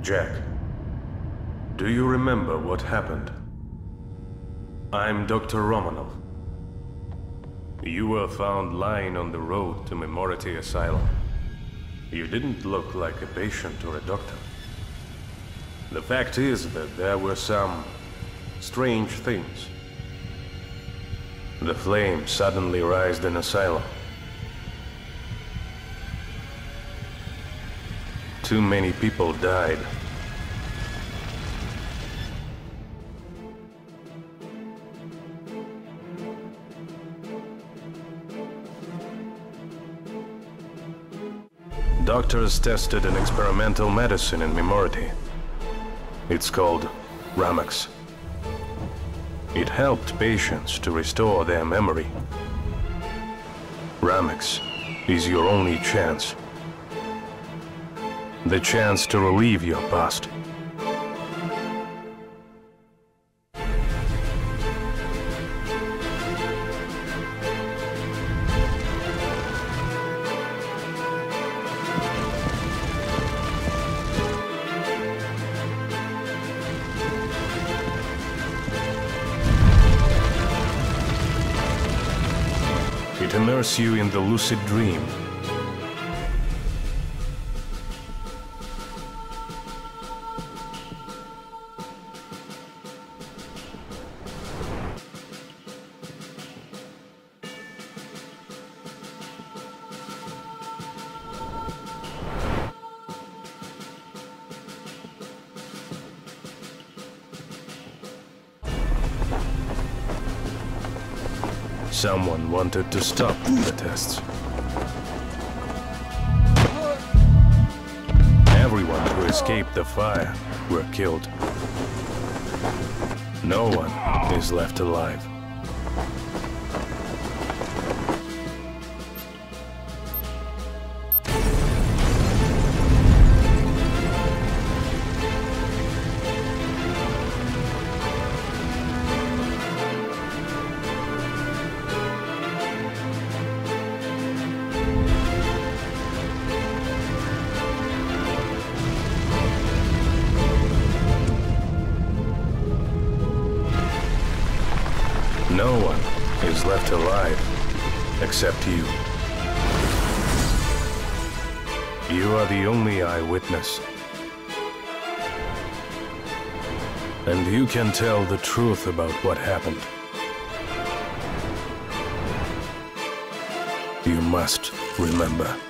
Jack, do you remember what happened? I'm Dr. Romanov. You were found lying on the road to Memority Asylum. You didn't look like a patient or a doctor. The fact is that there were some strange things. The flame suddenly rised in Asylum. Too many people died. Doctors tested an experimental medicine in Memority. It's called Rammex. It helped patients to restore their memory. Rammex is your only chance. The chance to relive your past. It immerses you in the lucid dream. Someone wanted to stop the tests. Everyone who escaped the fire were killed. No one is left alive. No one is left alive except you. You are the only eyewitness. And you can tell the truth about what happened. You must remember.